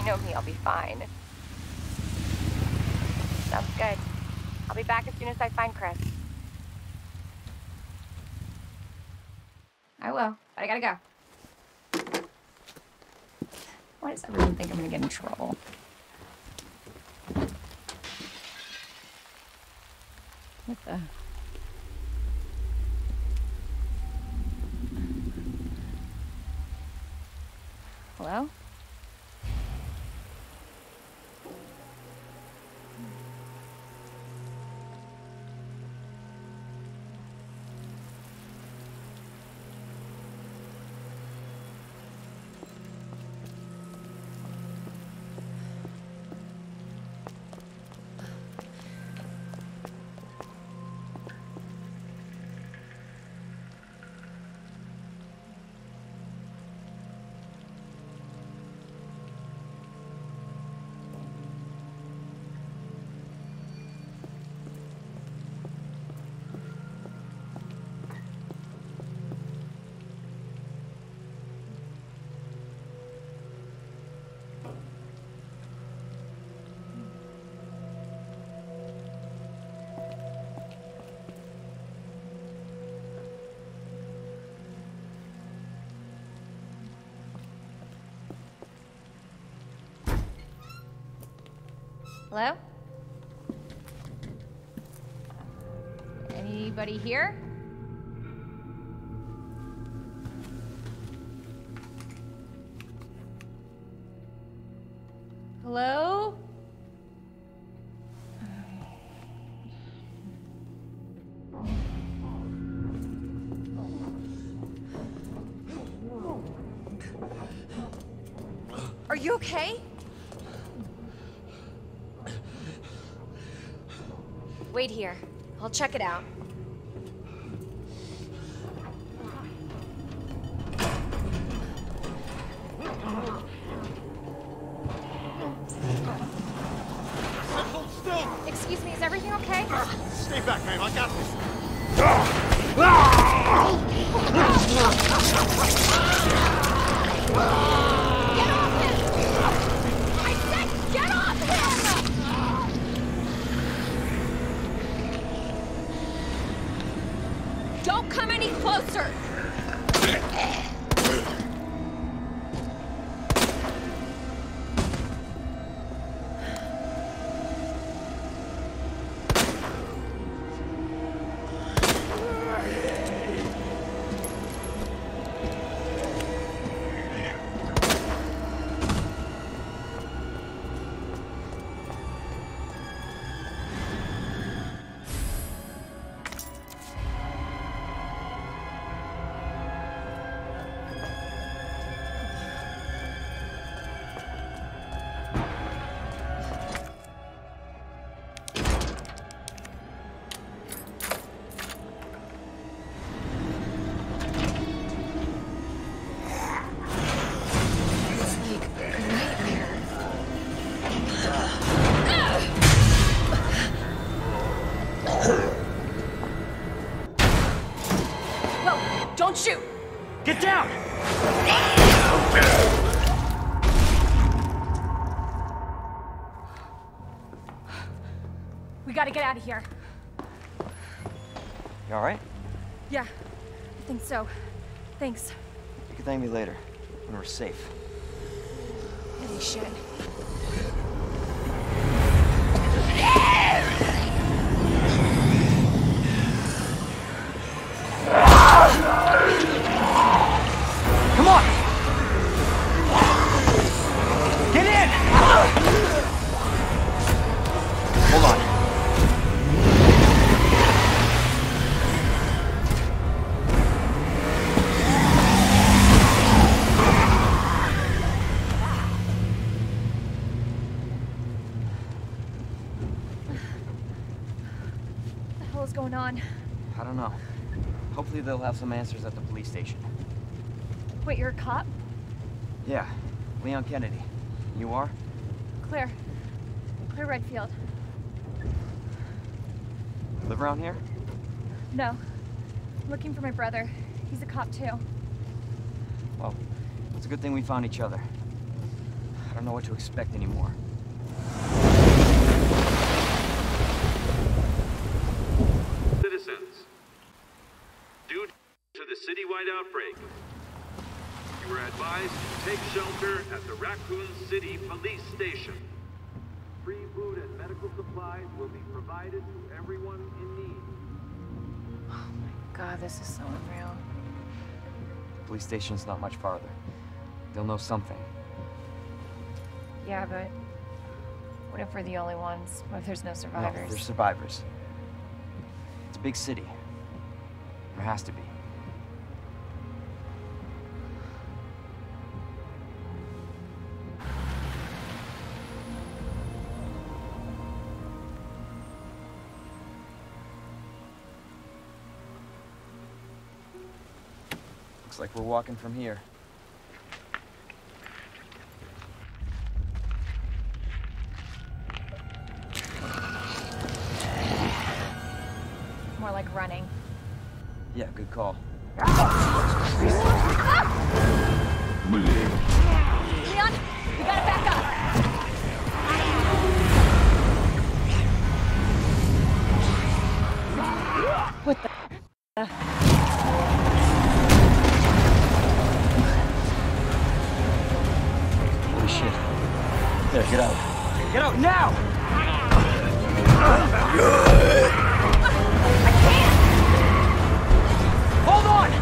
You know me, I'll be fine. Sounds good. I'll be back as soon as I find Chris. I will, but I gotta go. Why does everyone think I'm gonna get in trouble? What the? Hello? Hello? Anybody here? Hello? Are you okay? Wait here. I'll check it out. Hold still! Excuse me, is everything okay? Stay back, ma'am. I got this. Get off him! I said get off him! Don't come any closer! Don't shoot! Get down! We gotta get out of here. You alright? Yeah, I think so. Thanks. You can thank me later, when we're safe. Holy shit. Come on! Get in! Hold on. What the hell is going on? I don't know. Hopefully they'll have some answers at the police station. Wait, you're a cop? Yeah, Leon Kennedy. You are? Claire. Claire Redfield. Live around here? No. I'm looking for my brother. He's a cop too. Well, it's a good thing we found each other. I don't know what to expect anymore. Citizens, due to the citywide outbreak, you are advised to take shelter at the Raccoon City Police Station. Free food and medical supplies will be provided to everyone in need. Oh my god, this is so unreal. The police station's not much farther. They'll know something. Yeah, but what if we're the only ones? What if there's no survivors? No, there's survivors. It's a big city. There has to be. Looks like we're walking from here. More like running. Yeah, good call. Leon, you gotta back up! What the? Holy shit. There, get out. Get out now! I can't! Hold on!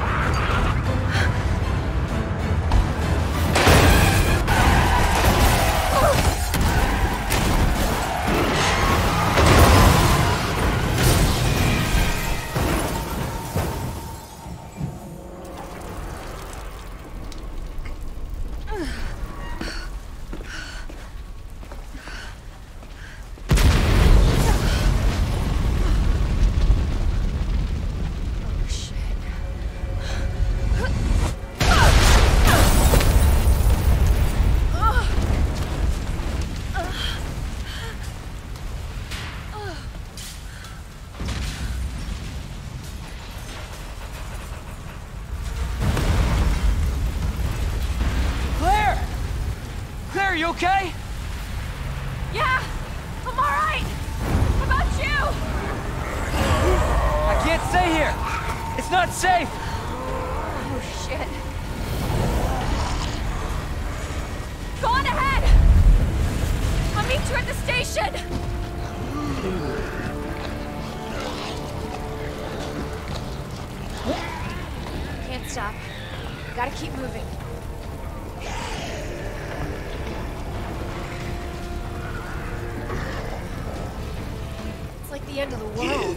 Claire, you okay? Yeah, I'm all right. How about you? I can't stay here. It's not safe. Oh, shit. Go on ahead. I'll meet you at the station. Can't stop. Gotta keep moving. It's like the end of the world.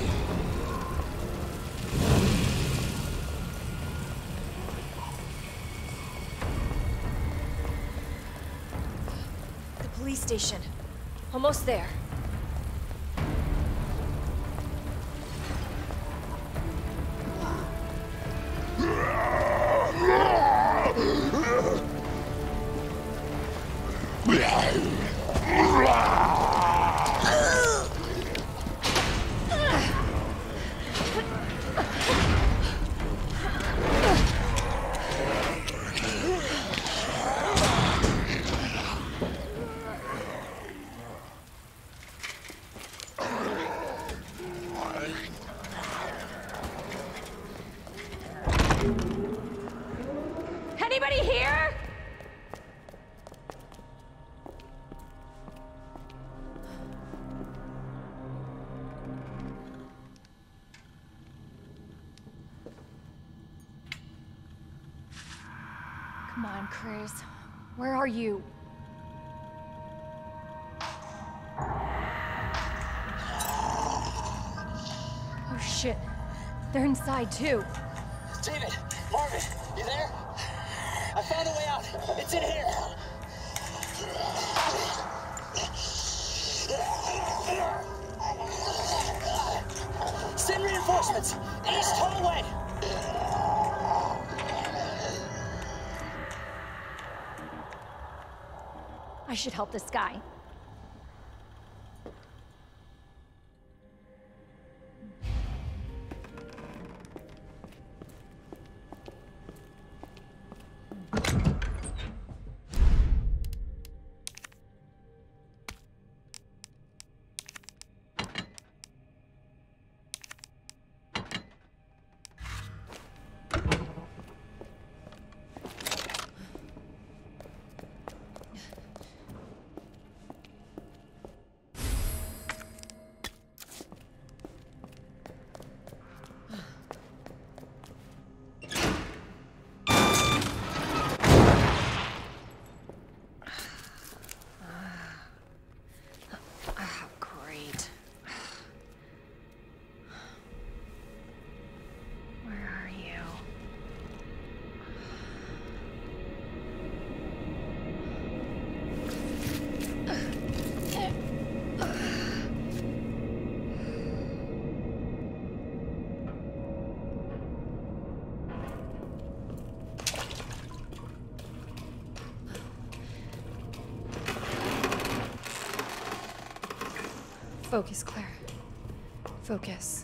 The police station. Almost there. Anybody here? Come on, Chris. Where are you? Oh shit. They're inside too. David! Marvin! You there? I found a way out! It's in here! Send reinforcements! East hallway! I should help this guy. Focus, Claire. Focus.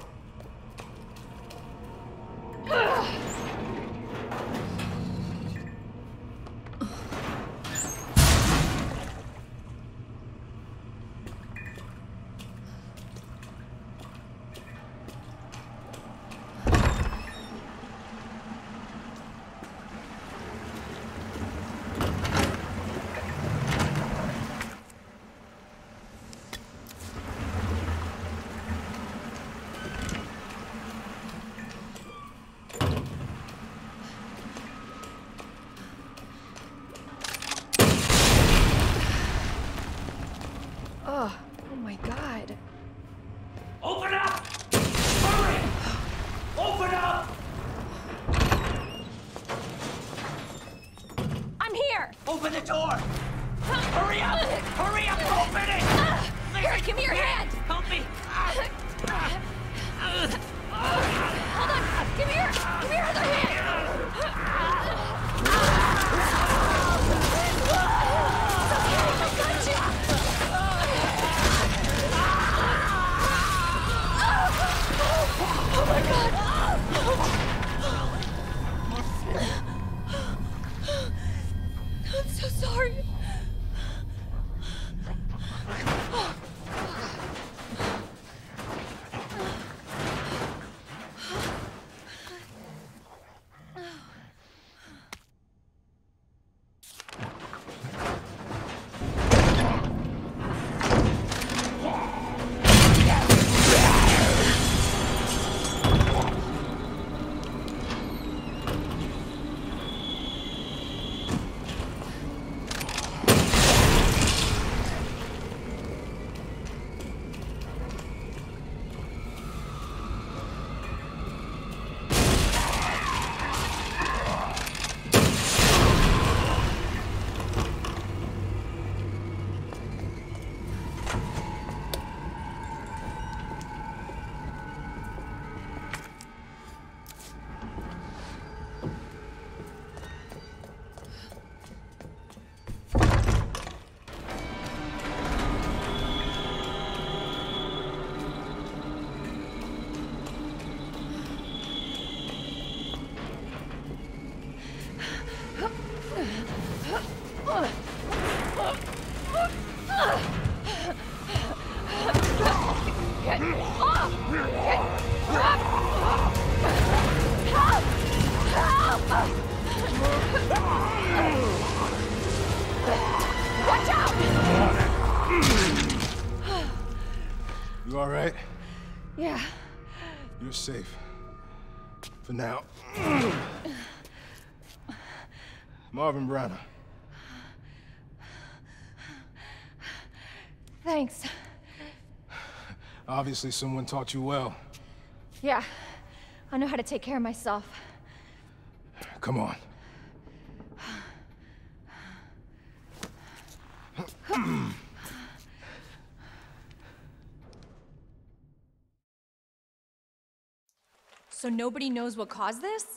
Oh my God. Open up! Hurry! Open up! I'm here! Open the door! Hurry up! Hurry up! Open it! Here, give me your hand! Help me! Hold on! Give me your other hand! Oh my God! I'm so sorry. You all right? Yeah. You're safe. For now. Marvin Branagh. Thanks. Obviously someone taught you well. Yeah. I know how to take care of myself. Come on. So nobody knows what caused this?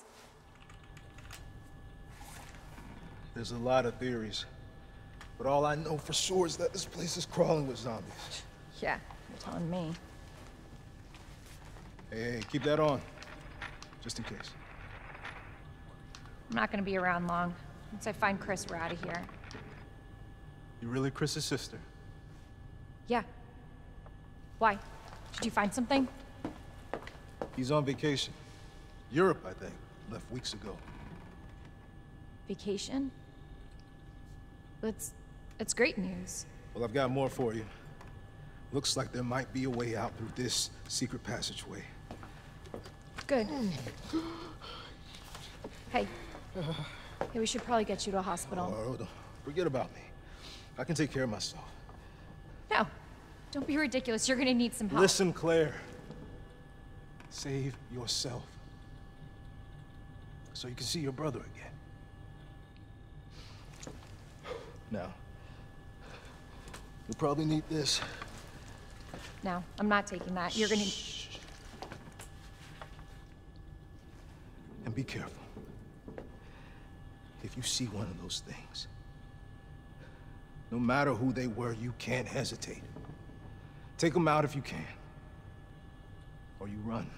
There's a lot of theories. But all I know for sure is that this place is crawling with zombies. Yeah, you're telling me. Hey, keep that on. Just in case. I'm not gonna be around long. Once I find Chris, we're out of here. You really Chris's sister? Yeah. Why? Did you find something? He's on vacation. Europe, I think. Left weeks ago. Vacation? It's great news. Well, I've got more for you. Looks like there might be a way out through this secret passageway. Good. Hey. Hey, we should probably get you to a hospital. Oh, forget about me. I can take care of myself. No. Don't be ridiculous. You're gonna need some help. Listen, Claire. Save yourself. So you can see your brother again. Now, you'll probably need this. No, I'm not taking that. You're gonna... Shh. And be careful. If you see one of those things, no matter who they were, you can't hesitate. Take them out if you can. Or you run.